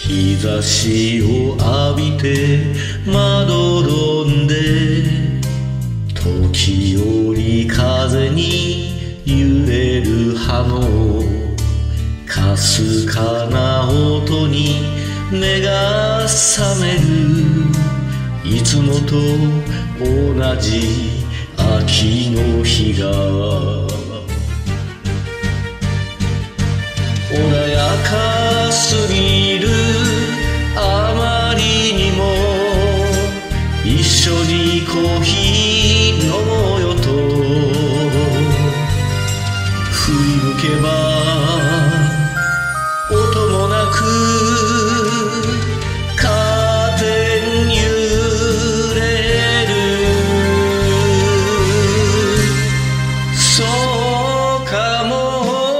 日差しを浴びてまどろんで、時折風に揺れる葉のかすかな音に目が覚める。いつもと同じ秋の日が穏やかすぎる。あまりにも一緒にコーヒー飲もうよと振り向けば音もなくカーテン揺れる。そうかも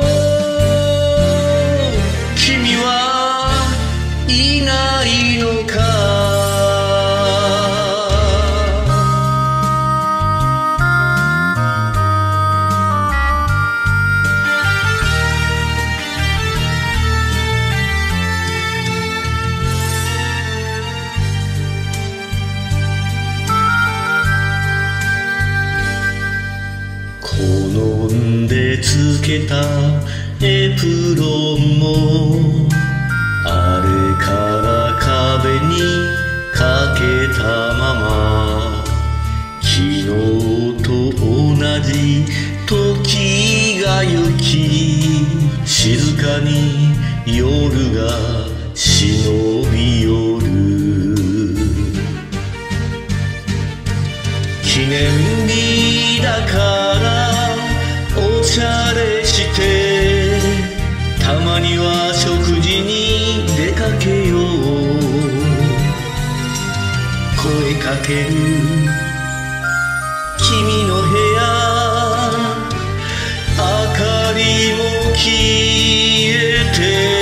君はいないのか。好んでつけたエプロンもあれから壁にかけたまま、昨日と同じ時が行き、静かに夜が忍び寄る。記念日だからおしゃれしてたまには食事に出かけよう。声かける君の部屋、明かりも消えて、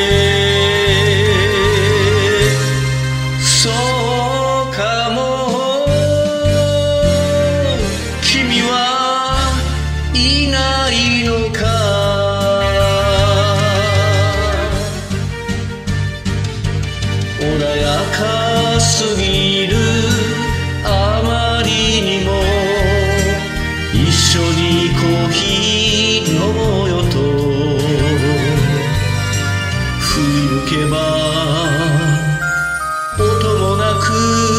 そうかも君はいないのか。穏やかすぎる。あまりにも一緒にコーヒー飲もうよと振り向けば音もなく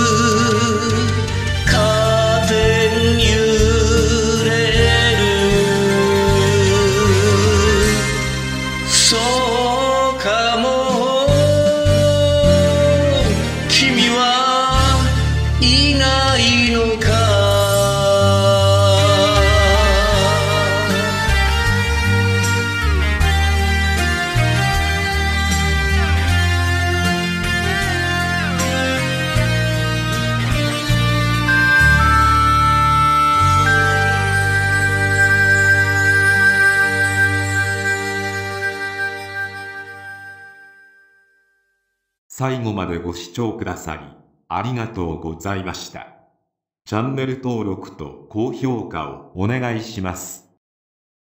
カーテン揺れる。そうかも君はいないのか。 最後までご視聴くださりありがとうございました。チャンネル登録と高評価をお願いします。